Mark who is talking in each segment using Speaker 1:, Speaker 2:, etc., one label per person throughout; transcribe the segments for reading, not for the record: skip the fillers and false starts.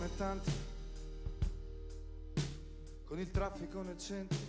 Speaker 1: come tanti, con il traffico nel centro,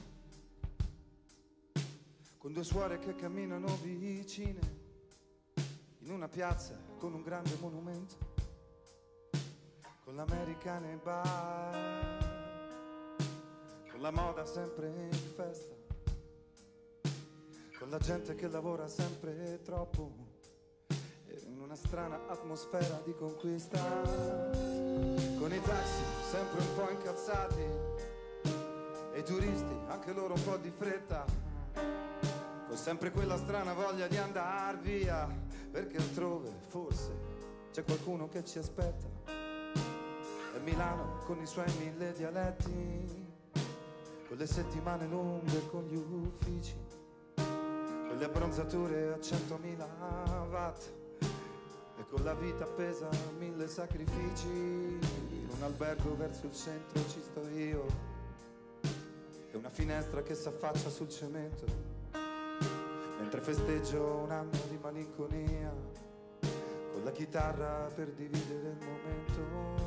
Speaker 1: con due suore che camminano vicine, in una piazza con un grande monumento, con l'American e bar, con la moda sempre in festa, con la gente che lavora sempre troppo, in una strana atmosfera di conquista, con i taxi sempre un po' incazzati e i turisti anche loro un po' di fretta, con sempre quella strana voglia di andar via, perché altrove forse c'è qualcuno che ci aspetta. E Milano con i suoi 1000 dialetti, con le settimane lunghe, con gli uffici, con le abbronzature a 100.000 watt, e con la vita appesa a 1000 sacrifici. In un albergo verso il centro ci sto io, e una finestra che s'affaccia sul cemento, mentre festeggio un anno di malinconia, con la chitarra per dividere il momento.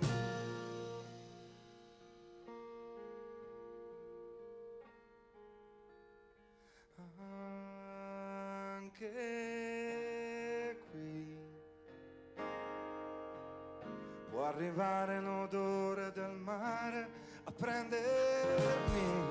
Speaker 1: Anche qui può arrivare l'odore del mare a prendermi.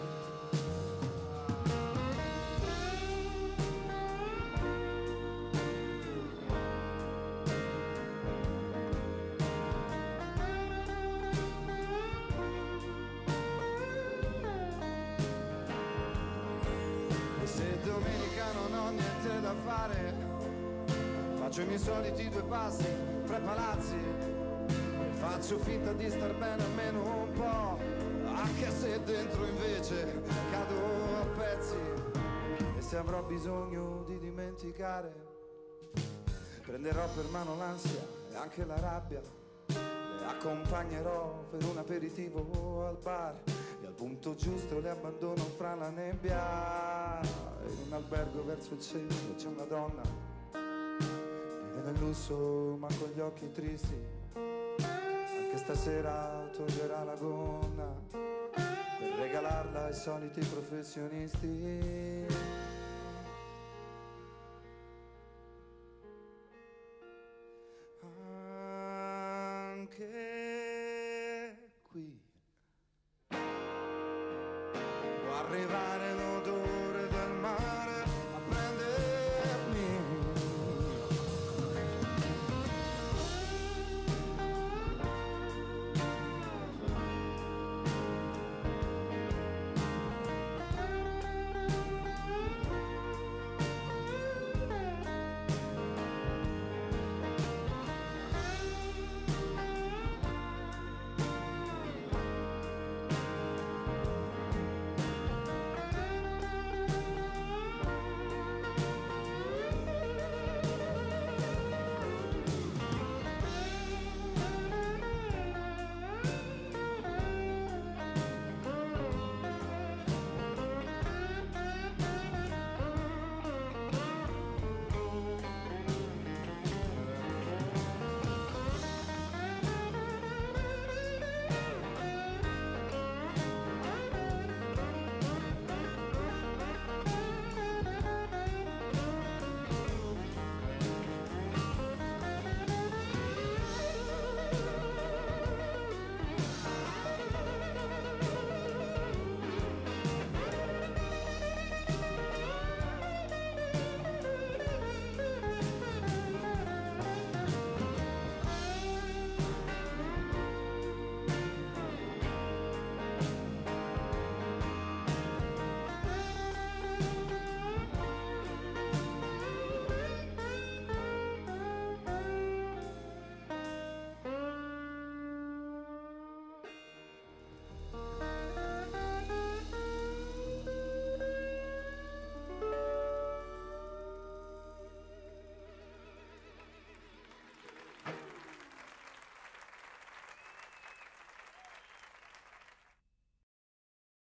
Speaker 1: Se domenica non ho niente da fare, faccio i miei soliti 2 passi fra i palazzi, faccio finta di star bene almeno un po', anche se dentro invece cado a pezzi. E se avrò bisogno di dimenticare, prenderò per mano l'ansia e anche la rabbia, le accompagnerò per un aperitivo al bar, e al punto giusto le abbandono fra la nebbia. In un albergo verso il centro c'è una donna, vive nel lusso ma con gli occhi tristi, anche stasera toglierà la gonna per regalarla ai soliti professionisti. Anche